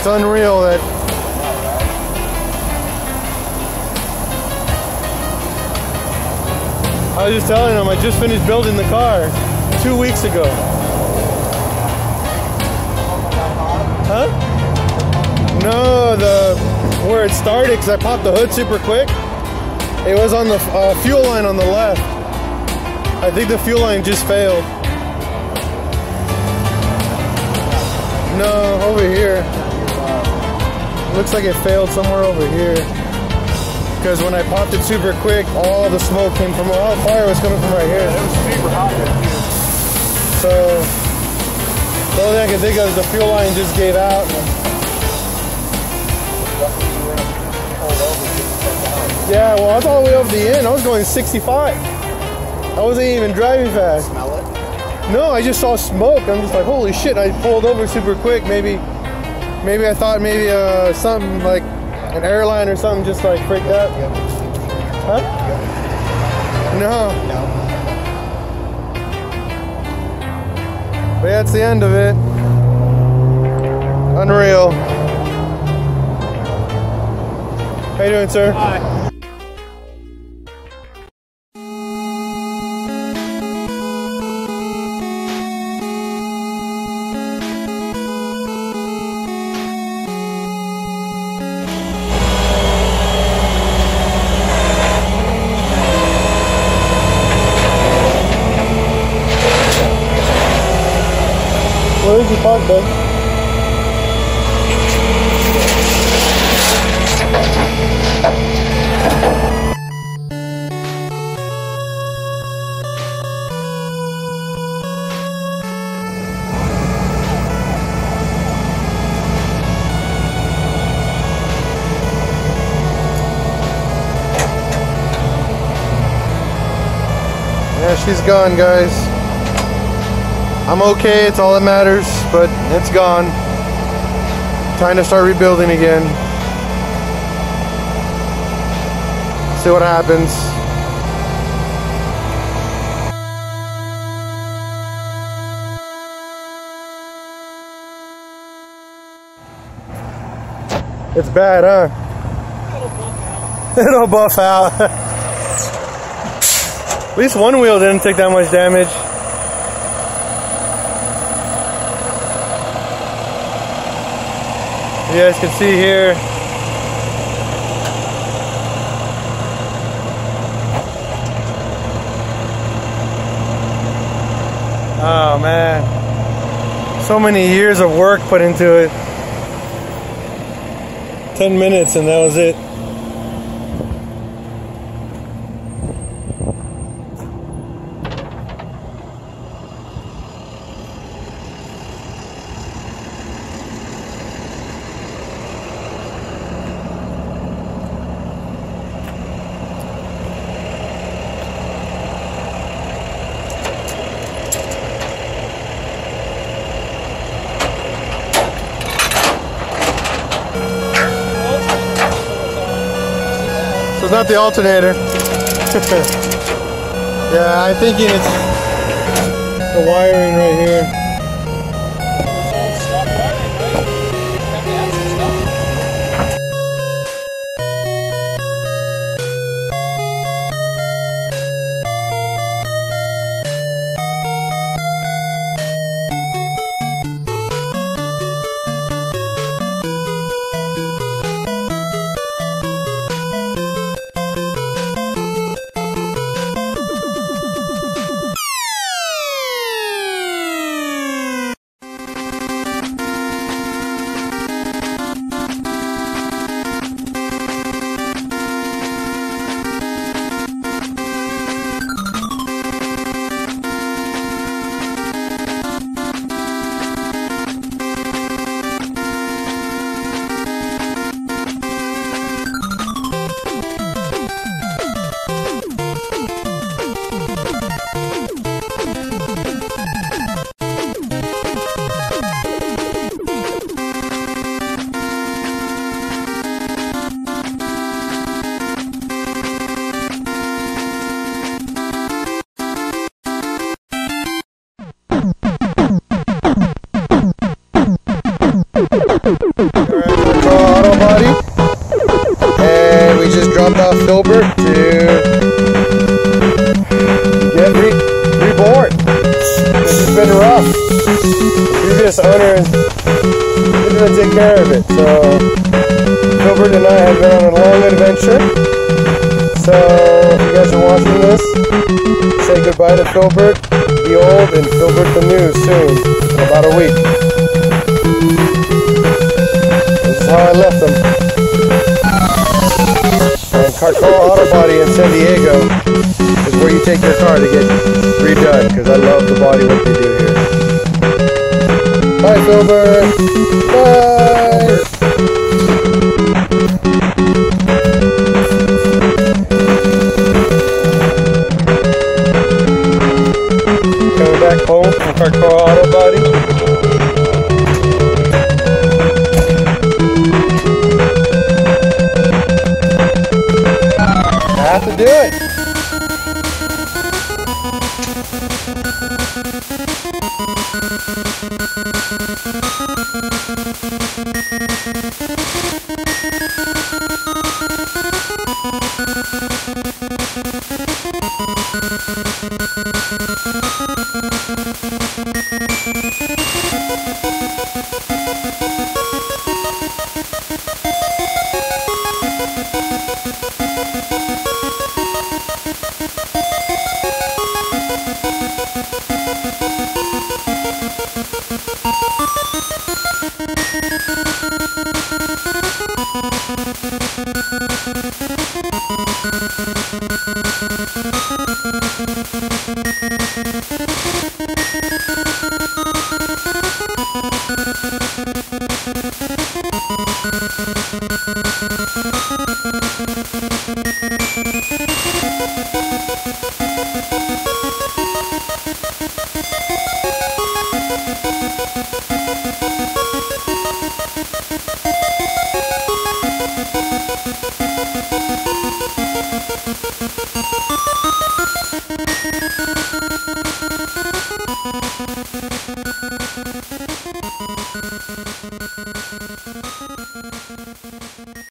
It's unreal that I was just telling him I just finished building the car 2 weeks ago. Huh? No, where it started, because I popped the hood super quick. It was on the fuel line on the left. I think the fuel line just failed. No, over here. Looks like it failed somewhere over here. Because when I popped it super quick, all the smoke came from, all the fire was coming from right here. It was super hot here. So, the only thing I can think of is the fuel line just gave out. Yeah, well, I was all the way over the end. I was going 65. I wasn't even driving fast. Smell it? No, I just saw smoke. I'm just like, holy shit. I pulled over super quick. Maybe I thought maybe something like an airline or something just like freaked out. Huh? No. But yeah, that's the end of it. Unreal. How you doing, sir? Hi. Where is your park, bud? Yeah, she's gone, guys. I'm okay, it's all that matters, but it's gone. Time to start rebuilding again. See what happens. It's bad, huh? It'll buff out. At least one wheel didn't take that much damage. You guys can see here. Oh man. So many years of work put into it. 10 minutes and that was it. So it's not the alternator. Yeah, I'm thinking it's the wiring right here. dropped off Filbert to get reborn. It's been rough. The previous owner didn't take care of it. So Filbert and I have been on a long adventure. So if you guys are watching this, say goodbye to Filbert the old and Filbert the new soon, in about a week. This is how I left them. And Carcoa Auto Body in San Diego is where you take your car to get redone, because I love the body work they do here. Bye, Filbert. Bye. Coming back home from Carcoa Auto Body. I have to do it.